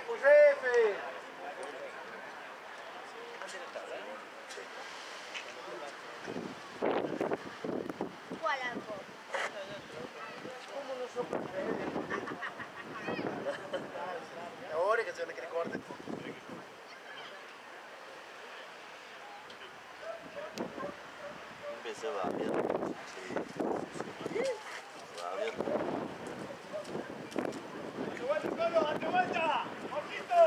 jefe! ¿Cuál arco? ¿Cómo no sopla el jefe? Ahora que se van a querer cortar. Empecé a babear. Sí. Babear. ¡Date vuelta! ¡Ojito!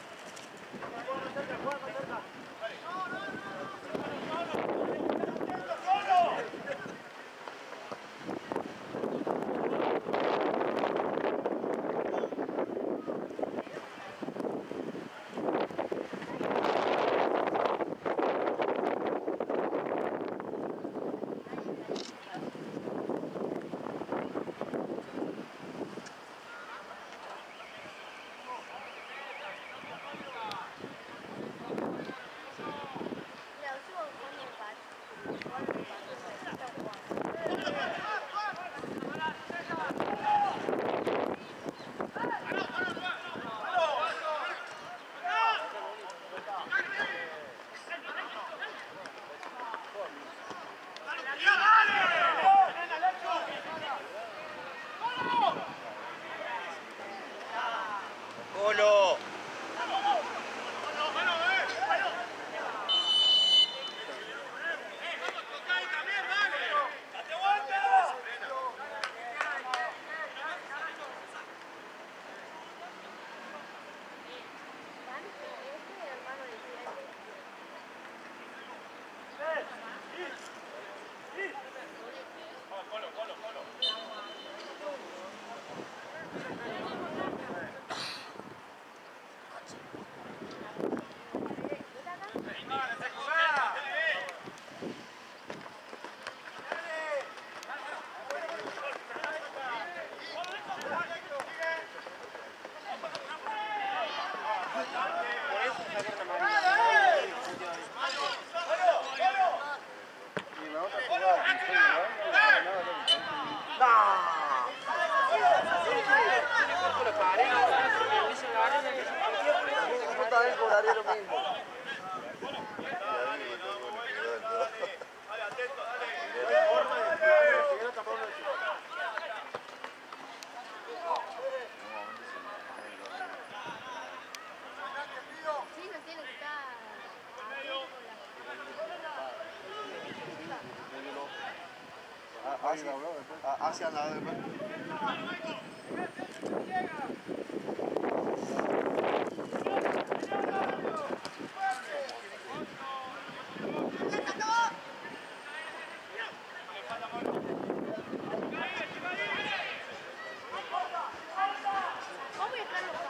¡Golo! También cobraría lo mismo. Sí, no tiene que estar. Hacia la después. ¿Cómo dejarlo pasar?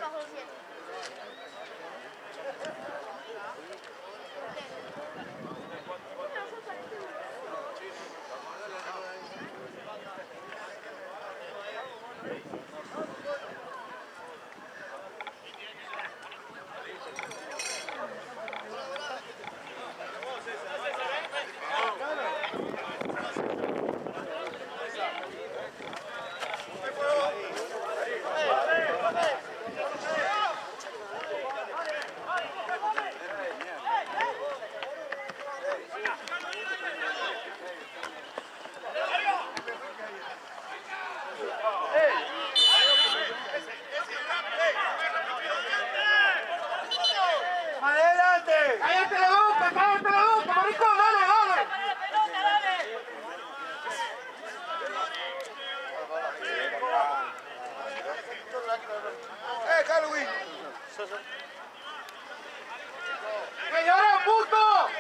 bajo los 100. ¡Adelante! ¡Cállate la boca, maricón! ¡Dale, dale! Halloween! ¡Que llora, puto!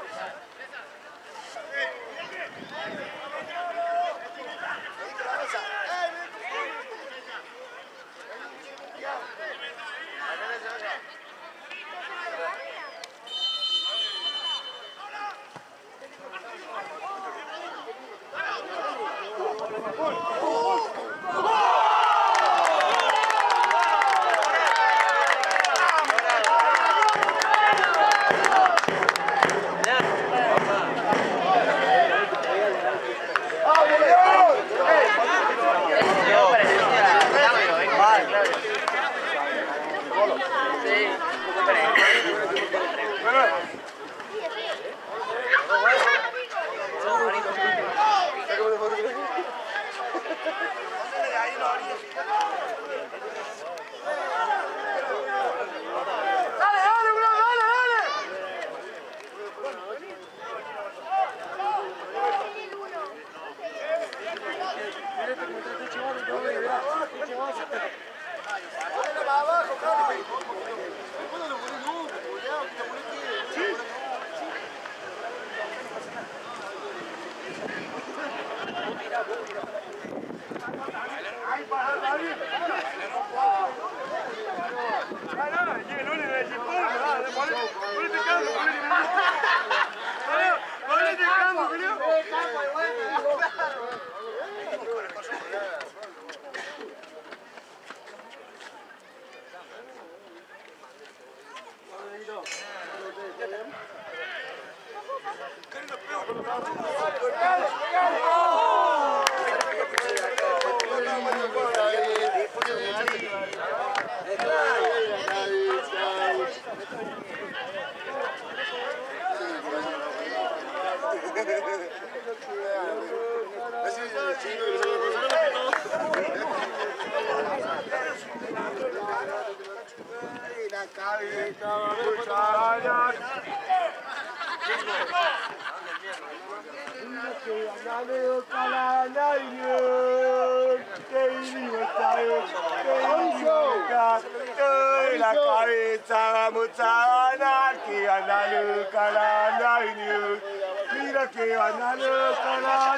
La cabeza vamos a ganar, que anda loca la Navidad. Mira que anda loca la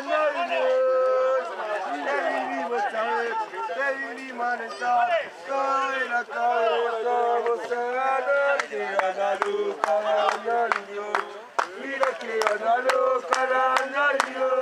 Navidad. Te vinimos a ver, te vinimos a estar. Cae la cabeza vamos a ganar, que anda loca la Navidad. Mira que anda loca la Navidad.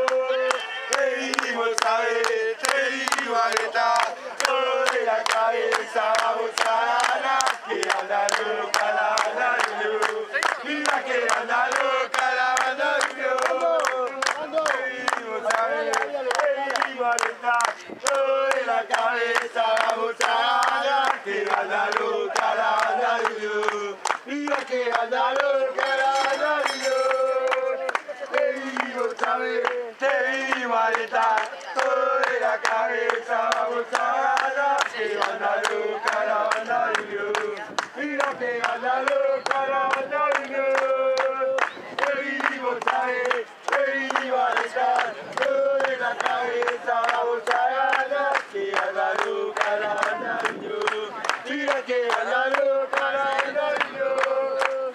Te vinimos a ver, te vinimos a estar. De la cabeza vamos a ganar, que anda loca la Navidad. Mira que anda loca la Navidad. Venimos a ver, venimos a estar. De la cabeza vamos a ganar, que anda loca la Navidad. Mira que anda loca la Navidad. Venimos a ver, te vinimos a estar. De la cabeza vamos a ganar, que anda loca la Navidad. Mira que anda loca la Navidad. Te vinimos a ver, te vinimos a estar. De la cabeza vamos a ganar, que anda loca la Navidad. Mira que anda loca la Navidad.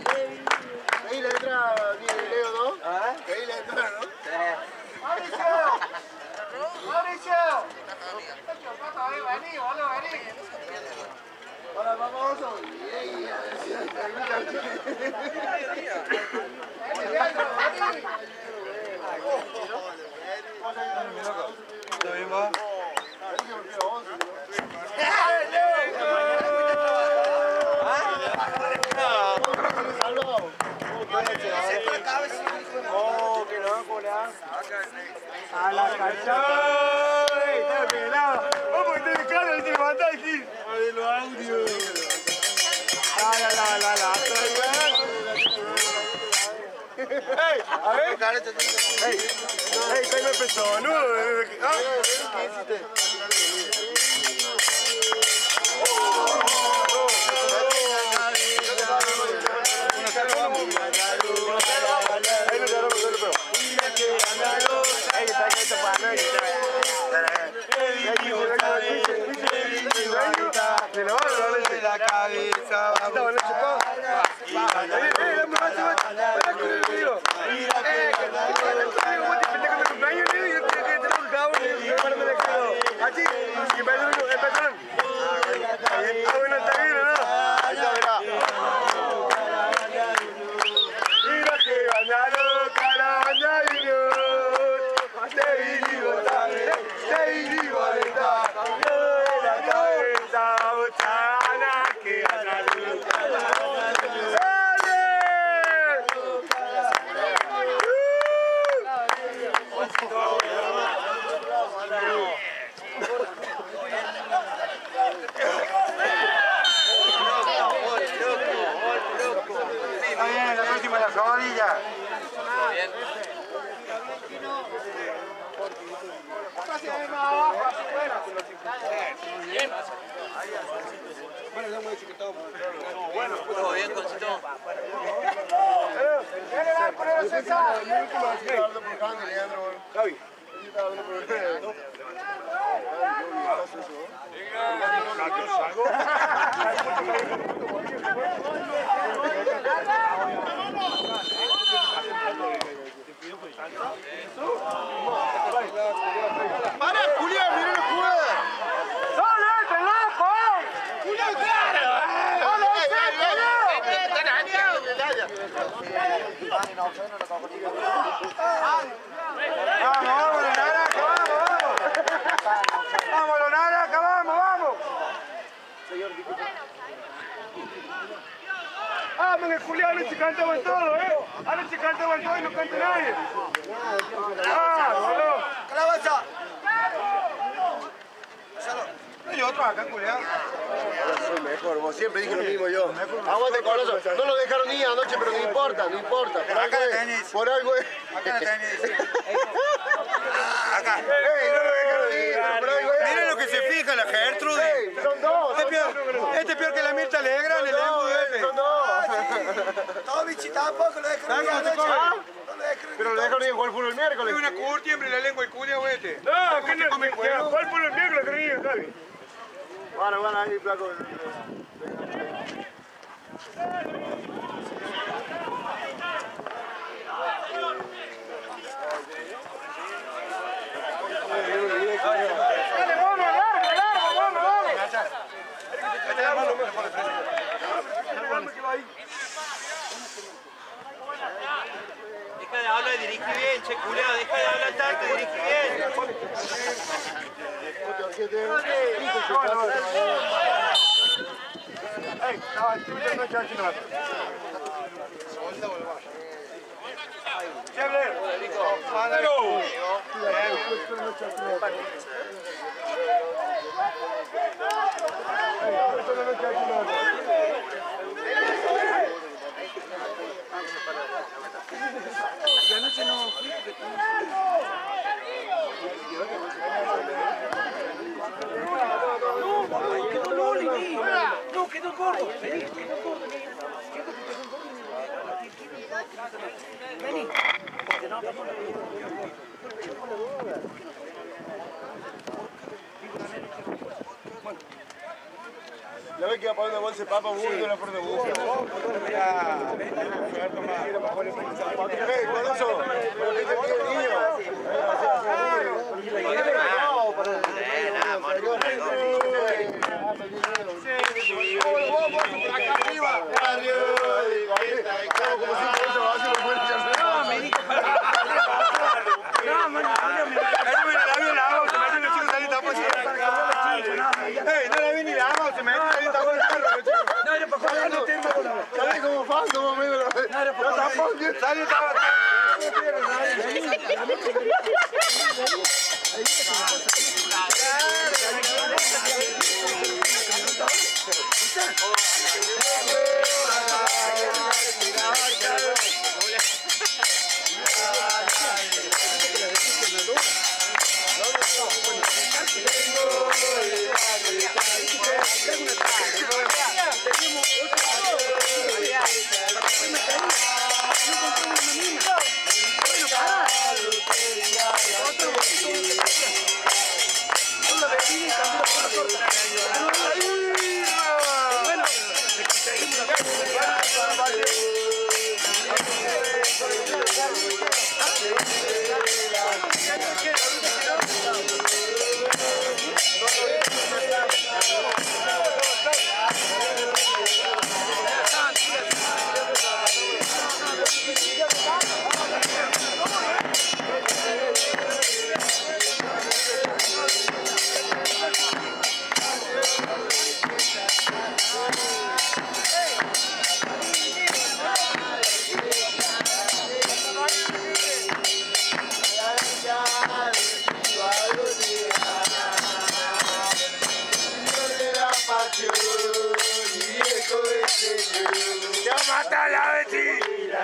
Ahí le entra bien Leo, ¿no? Ahí le entra, ¿no? ¡Mauricio! ¡Mauricio! ¡Vení, boludo, vení! ¿Está bien, va? Oh, que no, ¿cómo le dan? A la cancha. Está pelado. Vamos a tener cara de levantar aquí. A ver los audios. ¡Ey! A ver. ¡Ey! Tengo el peso, boludo. ¿Qué hiciste? La cabeza, la cabadilla. Bien. Bueno, todo bien, Concito. Javi. ¡Para, Julián! ¡Mira la jugada! ¡Sale, loco! ¡Julián, cara! ¡Vamos, Naranja! ¡Vamos, Naranja! ¡Vamos! ¡Ah, men, Julián! ¡Anoche cantaban todo, ¡Anoche cantaban todo y no canta nadie! ¡Ah, boludo! ¡Calabaza! Hay otro acá, Julián. Soy mejor, vos siempre dije lo mismo yo. Aguante con eso. No lo dejaron ir anoche, pero no importa. Acá lo tenés. Por algo es. Acá lo tenés. Acá. ¡Ey, no lo dejaron ir! Por algo es. Miren lo que se fija la Gertrude. ¡Ey, son dos! Este es peor que la Mirta Alegra, le lengua este. ¡Son dos! Todo bichi tampoco lo dejaron ir anoche. Pero lo dejaron ir a jugar fútbol el miércoles. Es una curtiembre la lengua y culia, este. No, que no come cuero. ¿Cuál por el miércoles creí, Javi? Bueno, ahí, flaco. Dale, vamos, Deja de hablar y dirige bien, che culiao, deja de hablar tanto y dirige bien. No, quedó corto. Vení, quedó corto. Vení. La vez que va a poner una bolsa de papa, burro de la puerta de burro. Con eso, pero que te pide el niño. No, para el ¿Sabés cómo fan? ¿Cómo me lo ves? Yo tampoco. Sale, estaba... ¡Mata la vecina!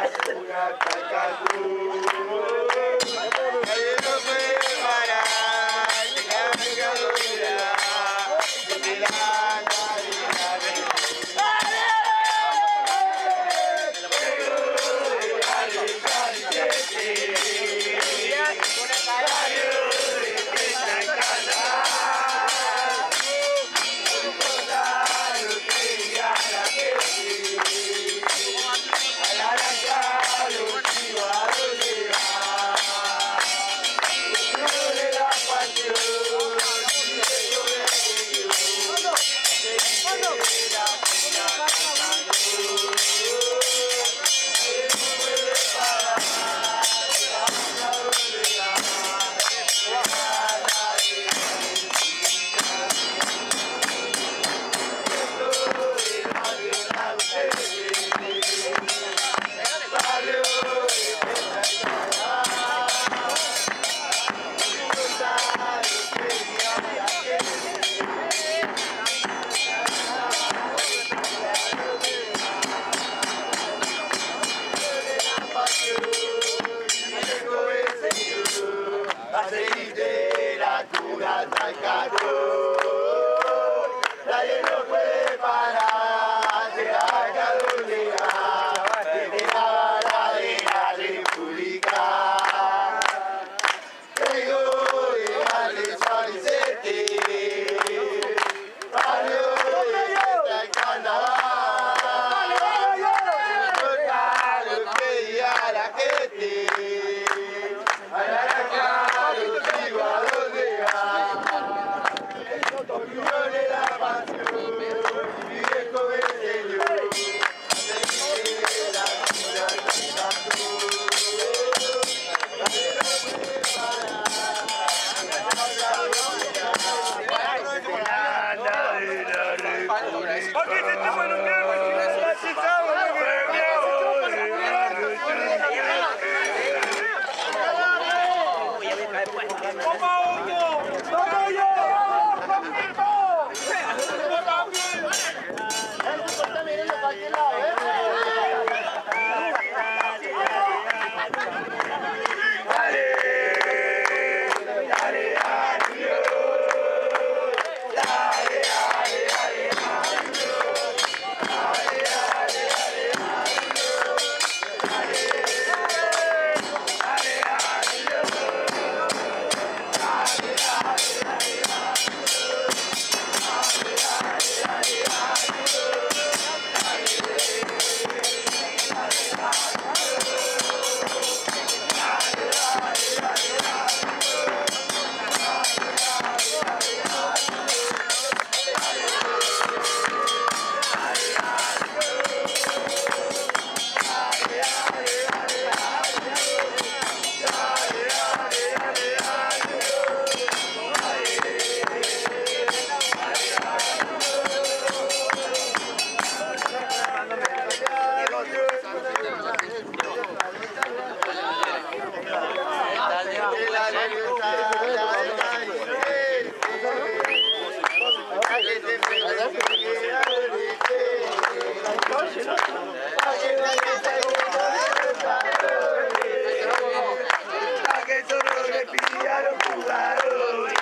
Que solo le pidieron jugadores.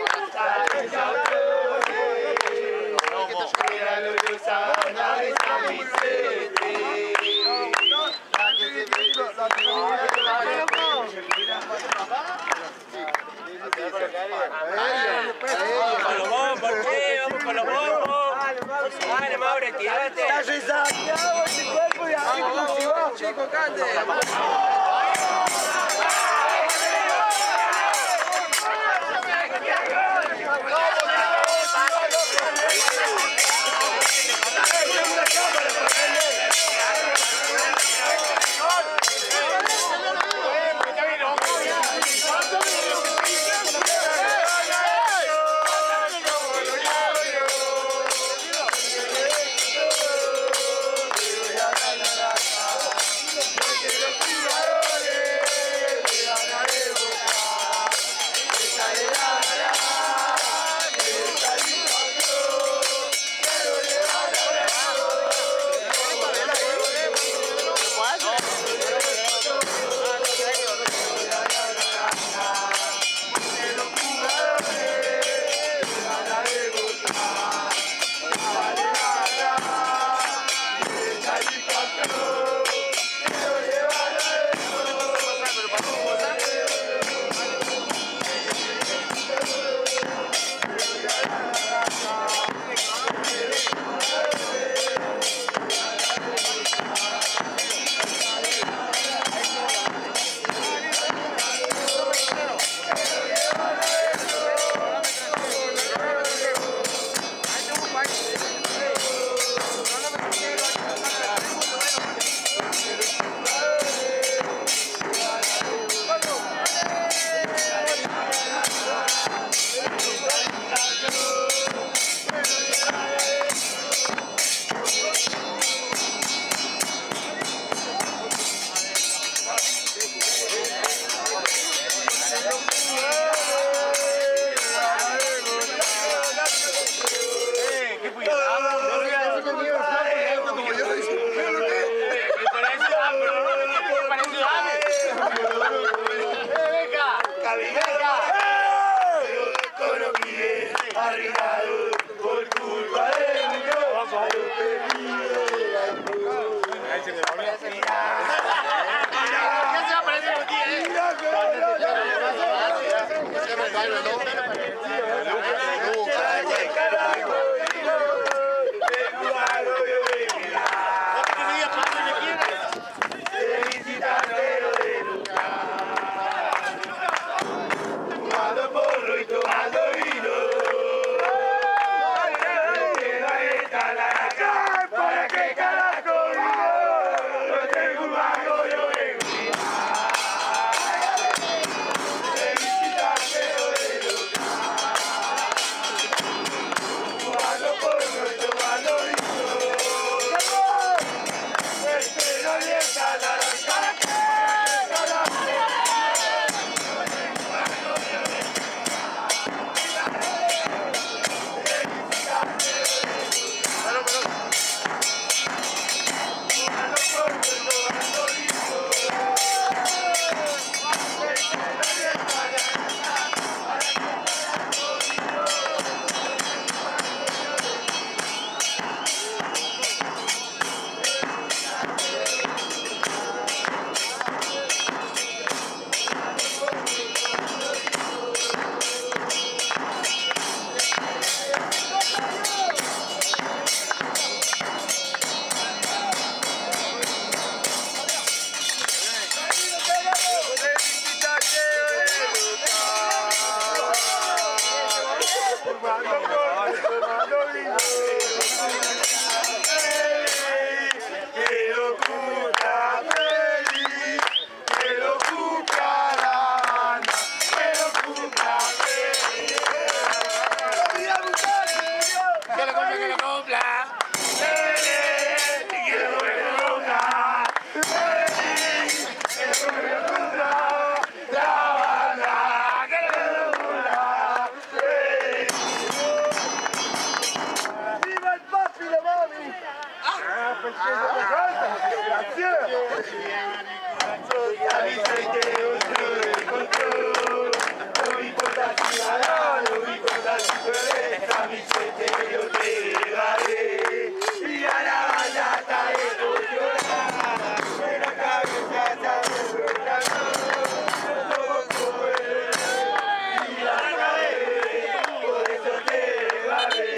Con los bombos, che, vamos con los bombos. Dale, Maure, tirate. Está resaqueado ese cuerpo de ahí, como si va. Chico, cante. Quiero No importa si ganarás, no importa si perdés, a mi chete yo te llegaré. Y a la batalla de llorar, en la cabeza está despertando, todo y la cabeza, por eso te llegaré.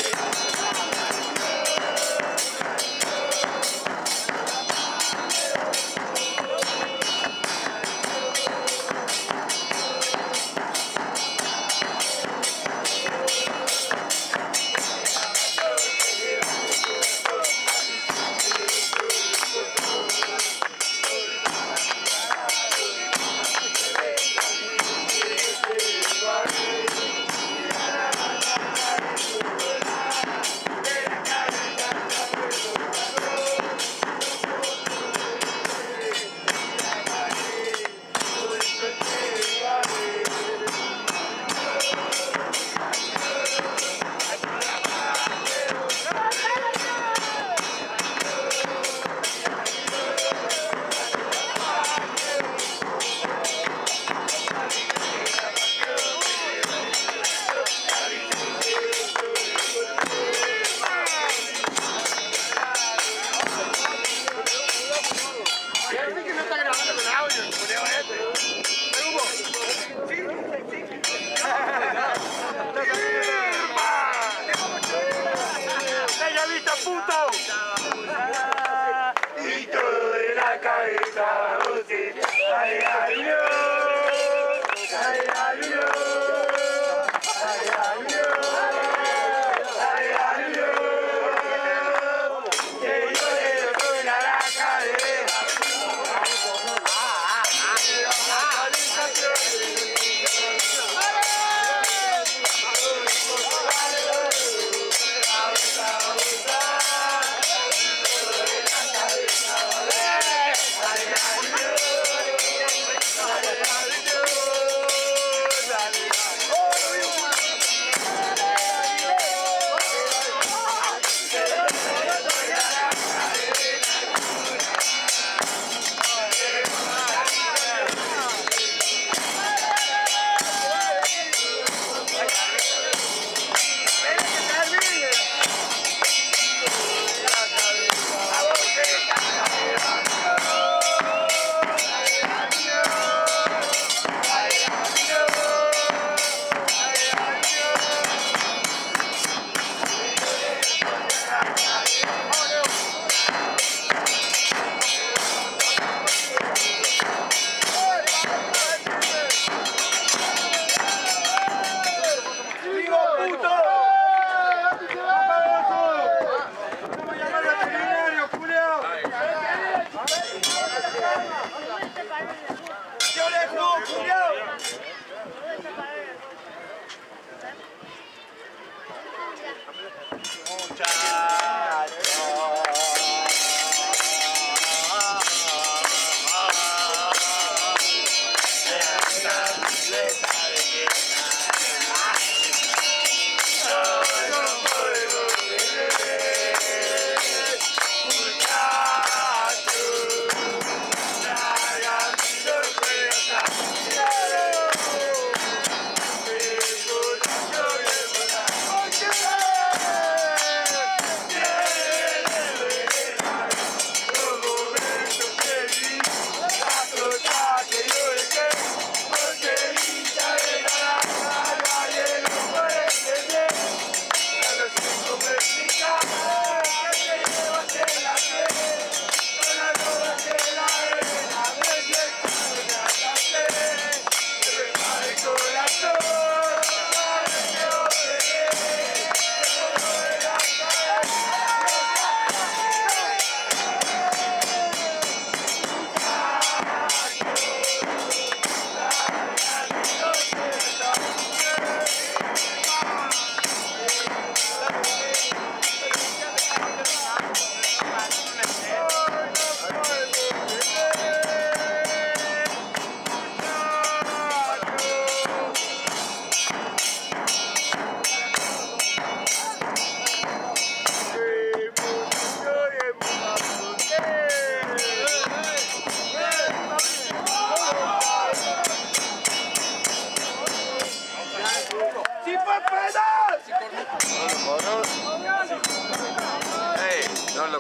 Y todo de la cabeza, José. Ay, ay, no. Ay, ay, no. Ay, ay, no. Ay, ay, no. Que yo le doy a la cabeza. Ay,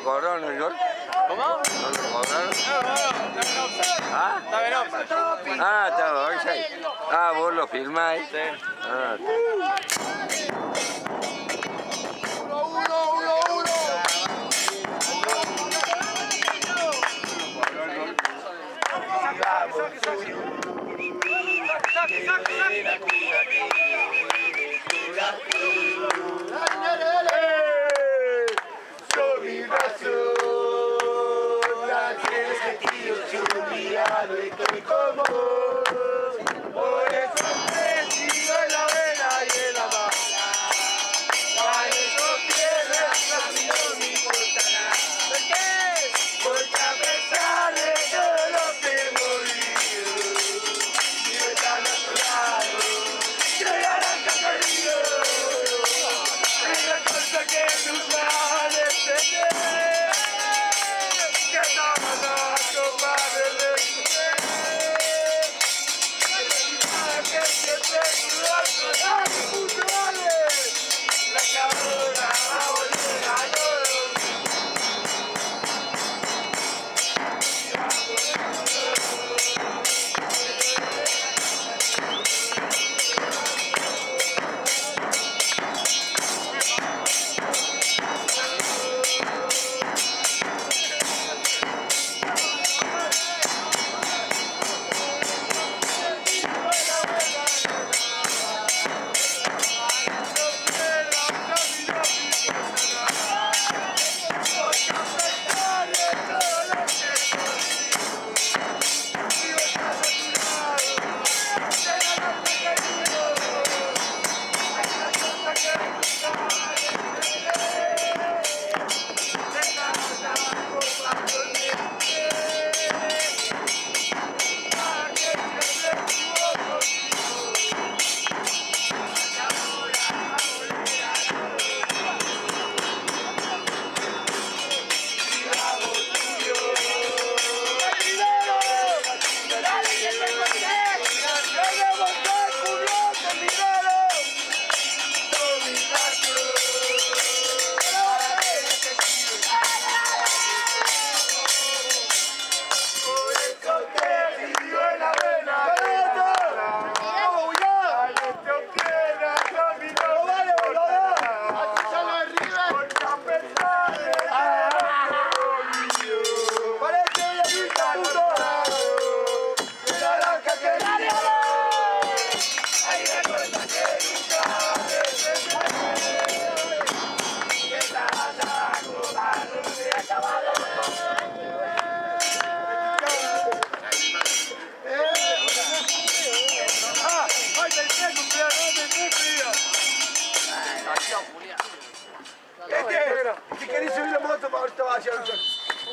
lo cobraron el gol? ¿Cómo? ¿No lo cobraron? ¿Ah? Está bien, Ah, estaba offside. Ah, vos lo filmáis. Sí. Ah, Estoy como vos, por eso te sigo en la buena y en la mala. A eso tierras a mí no me importa nada. ¿Por qué? Porque a pesar de todo lo que hemos vivido, yo están a tu lado, yo arranca perdido. Es la cosa que nunca vas a entender, que estamos a tomar el Si querés subir la moto, ahorita va a hacer un choque.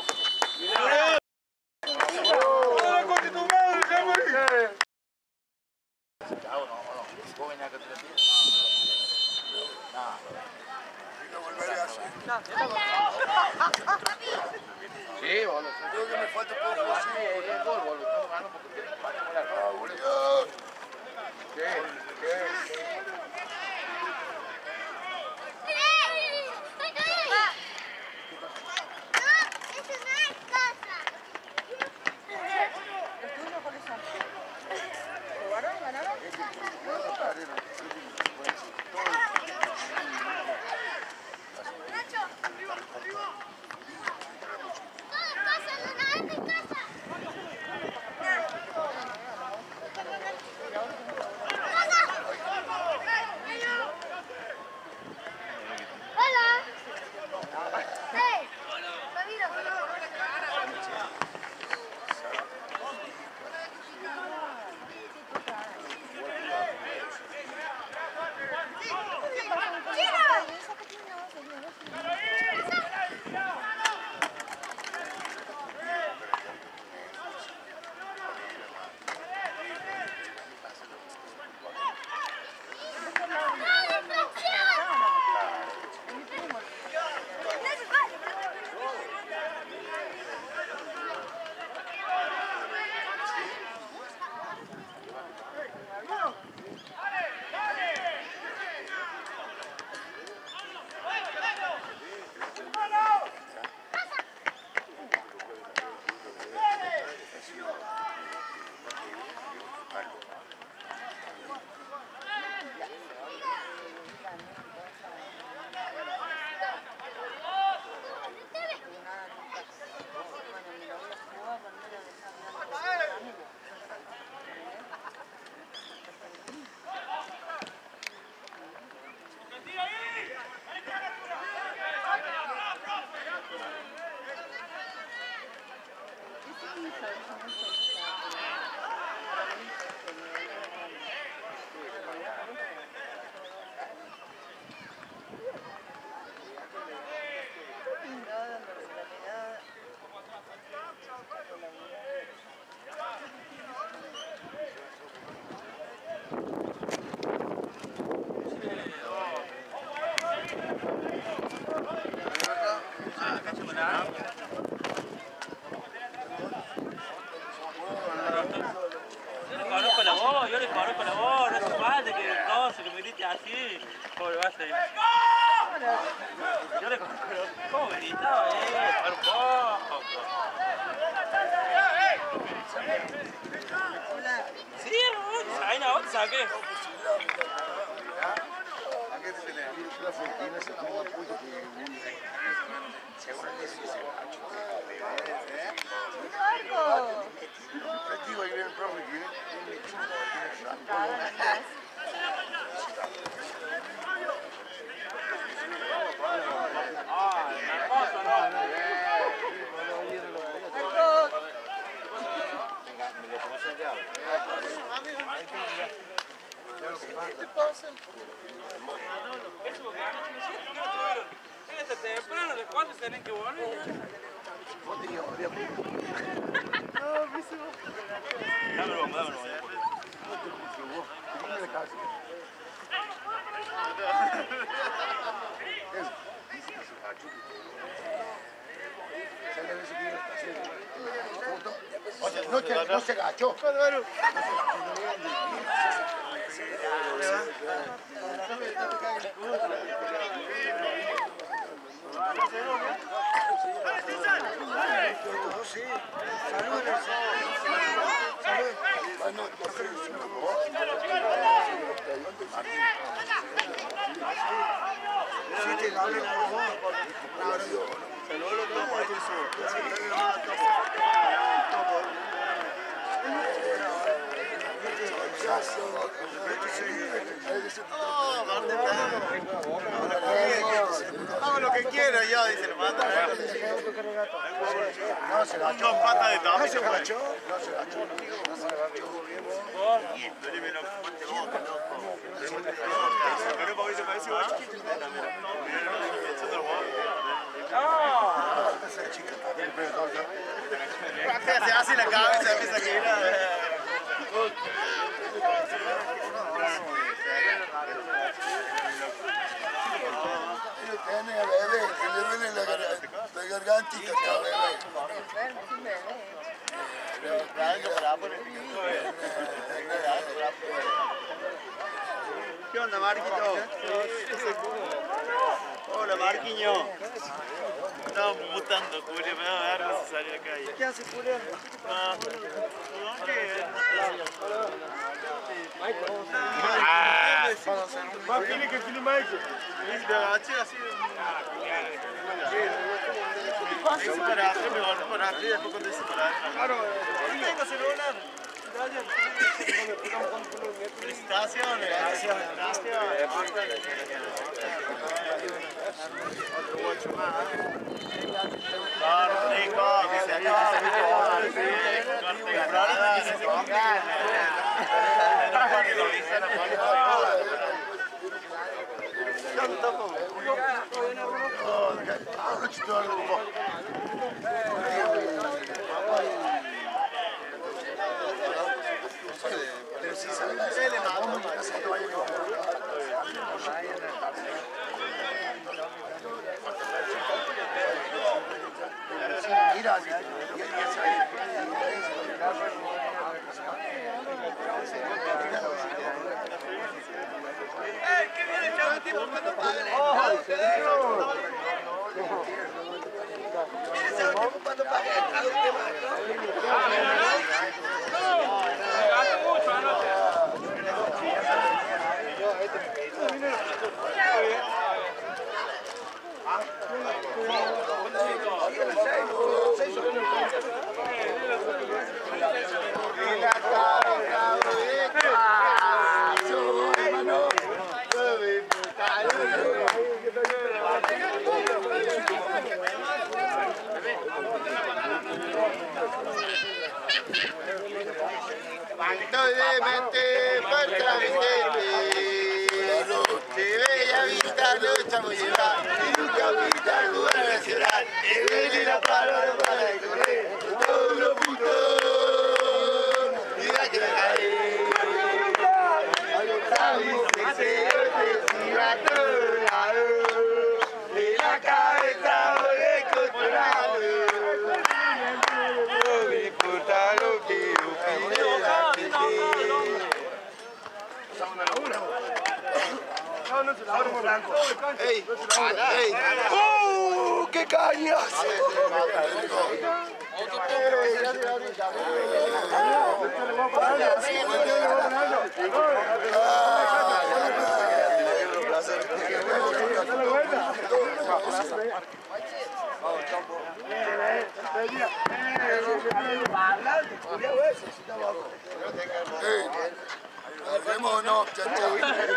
¡Hola, concha tu madre! ¡Ya morí! Sí, boludo. Creo que me falta un poco así. El gol, boludo. Estamos ganando porque ¿Cómo gritaba, para un poco? Sí, ahí no, te saqué. Temprano, ¿de cuándo tienen que volver? No se agachó. Hago lo que quiero yo, dice el mata. No se agachó. Dos patas de tabaco. No se agachó. No se agachó. Se hace la cabeza, empieza a girar. Tiene bebé, que le duele la gargantita acá, bebé. ¿Qué onda, Marquito? Hola, Marquiño. Estamos mutando, Julio, me va a dar vergüenza salir a la calle. ¿Qué hace, Julio? Más fino que el Philly Michael. Me agaché así. Hice para atrás, me volví para arriba y después cuando hice para atrás. Claro, no tengo celular. Felicitaciones. Gracias. Otro guacho más. Claro, rico, que se ¿Qué viene, chaval? ¿Tipo cuándo paga? Bella vista, lo estamos llevando, y nunca vista el lugar nacional, y la palabra para el correr, todos los putos, mira que la cae. Se iba a todo lado, y la cabeza volé controlado. No me importa lo que opine la gente. No, no se la abro blanco. ¡Ey! ¡Ey! cañas! ¿Hacemos o no, chacha?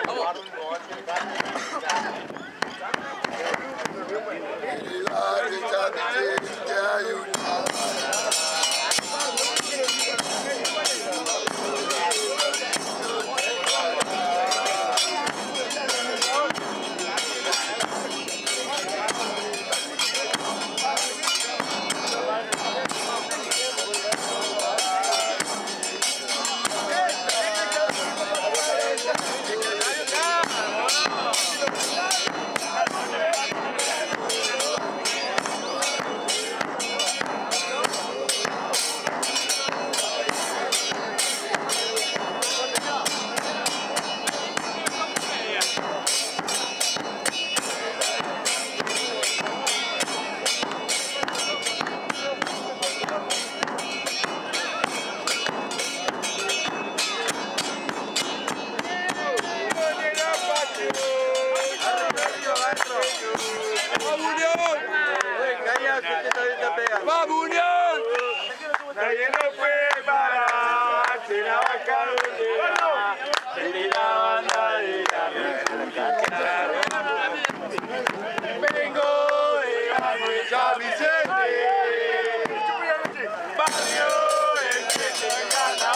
¡Vamos, Unión! Nadie nos puede parar, si la vaca de la bandera. Vengo de San Vicente, barrio el que se gana.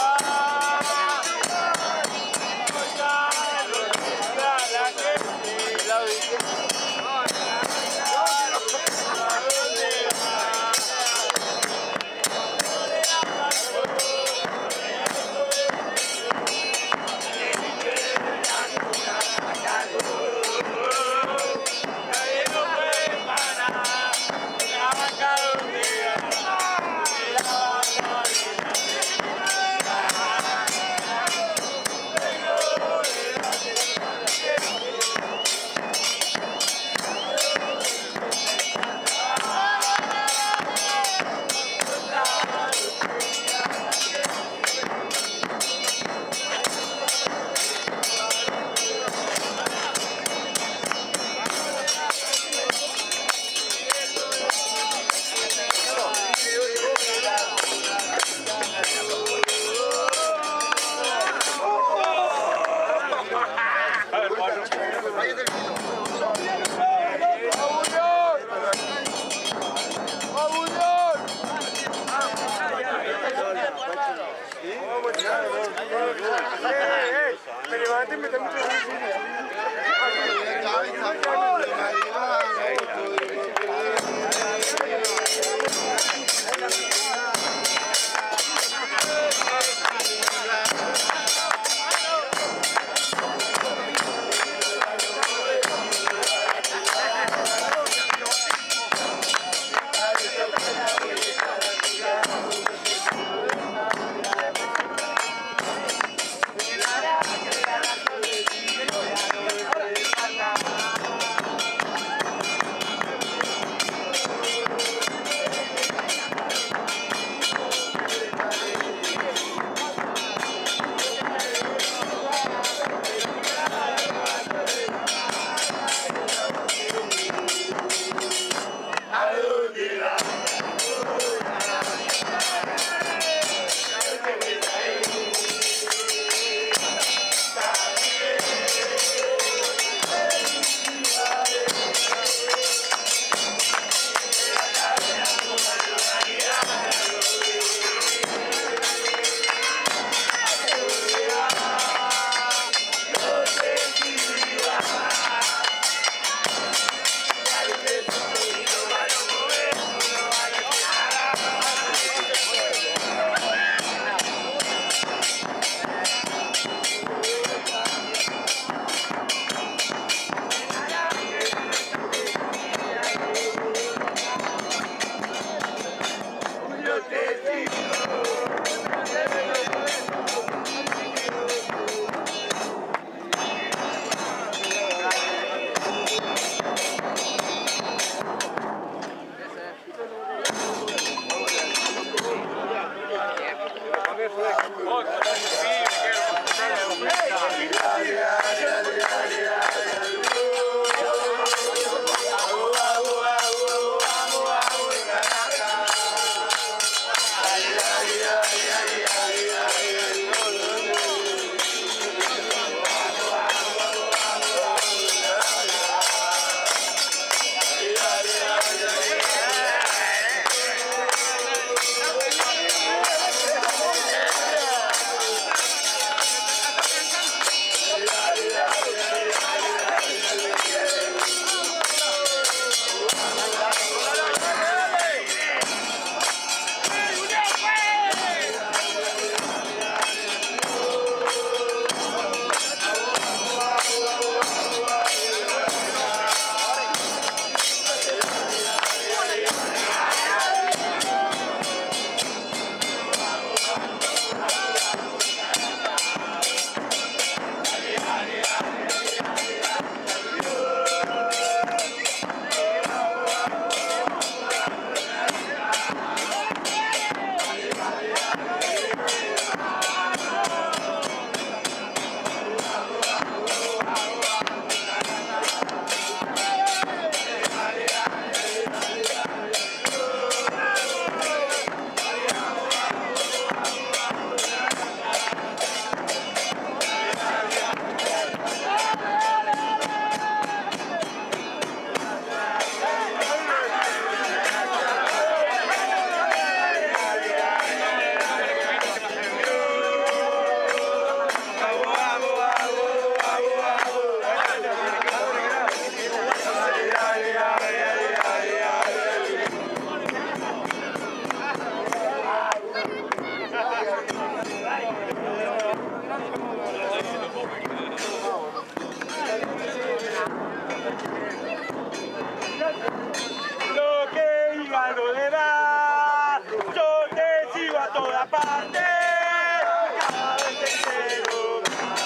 toda parte, cada vez te quiero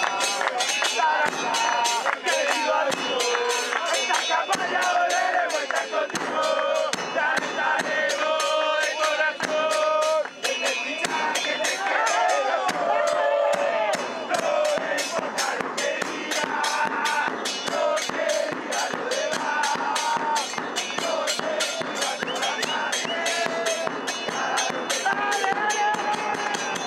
más. Querido amigo, esta campaña volveremos a estar contigo, te alentaremos de corazón, en el pinchar que te quiero. No me importa lo que digas, no te diga lo demás, no te diga toda parte. Dale, dale, dale.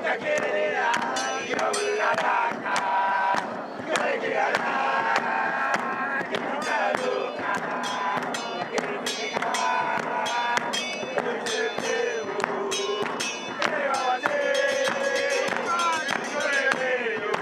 vuelta quiere dar y vamos a la naranja. No hay que ganar, que nunca loca, que no te dejar. Hoy se enfermo, ¿qué le vamos a hacer? Con el pelo,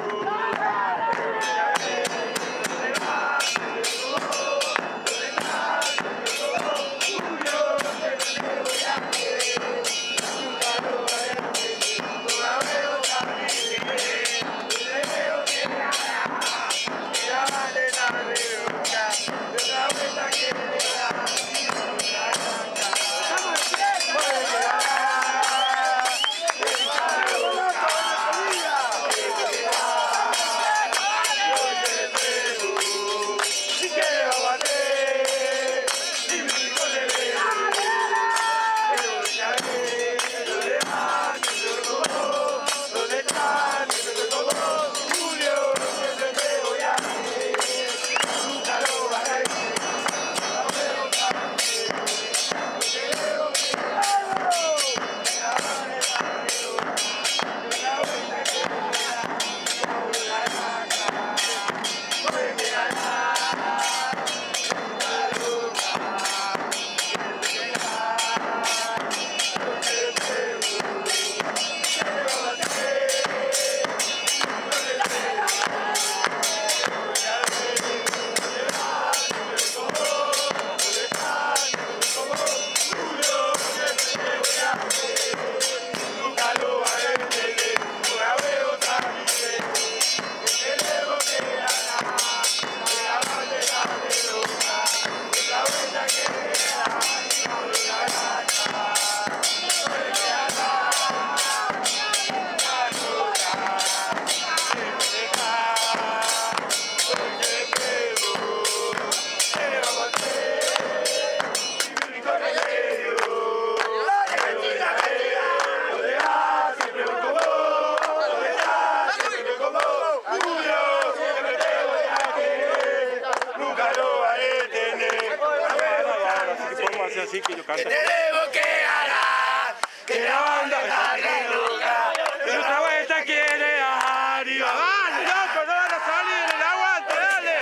así que yo canto. Que tenemos que ganar, que la banda está re loca, Que nuestra vuelta quiere arriba. ¡Vale, loco! ¡No van a salir en el aguante! ¡Dale!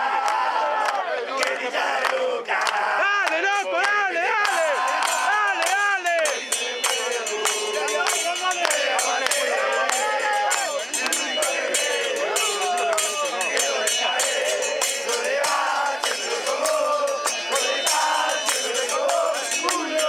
que está loca. ¡Dale, loco! ¡Dale, dale! ¡Dale, dale! Julio,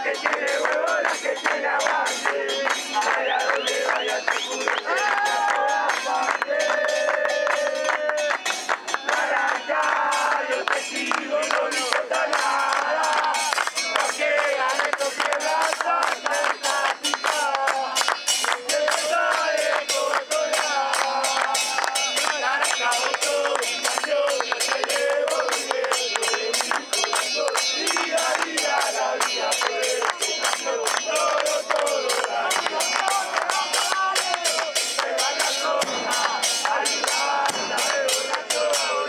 que tiene huevo, la que tiene aguante. Allá donde vaya te juro que a todas partes. Naranja, yo te sigo y no importa nada. Porque gané con piedra santa en táctica. Que soy el controlado. Naranja, votó mi pasión, yo te llevo viviendo de mi corazón. Día a día la vida fue tu canción. Todo la vida. Se va la zona, ayudar la devoración.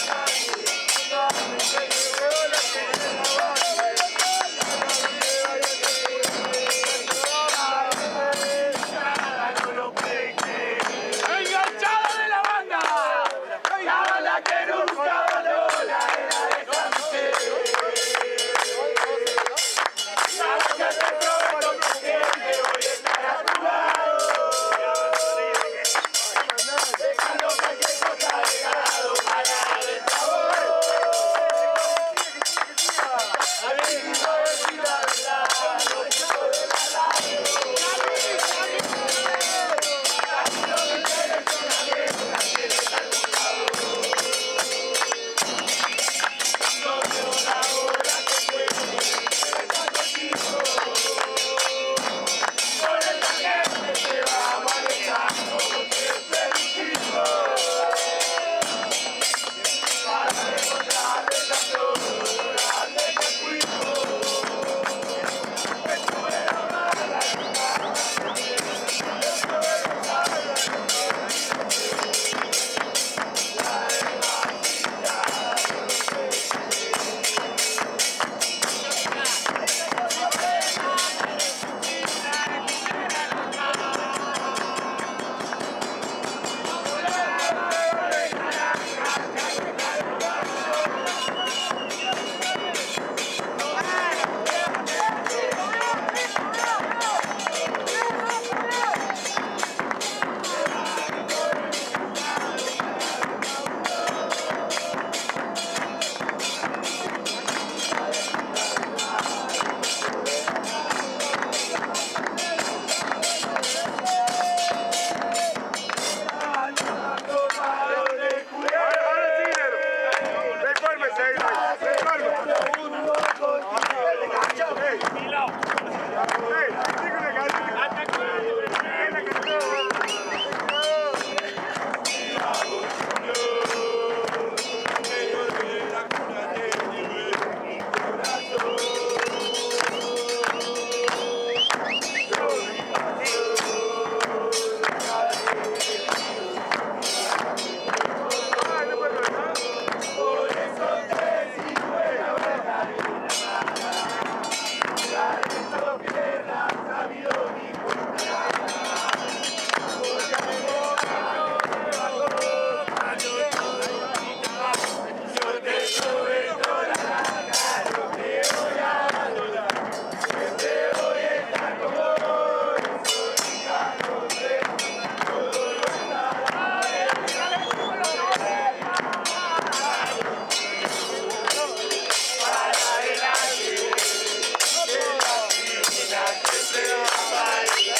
¡Enganchada de la banda! La banda que nunca abandona era de Juanse. Sabes que te prometo que siempre voy a estar a tu lado. Dejando cualquier cosa de lado para el sabor. A mí me dijo decir la verdad, no puso de la radio. Para adelante, que la tribuna que se va a bailar.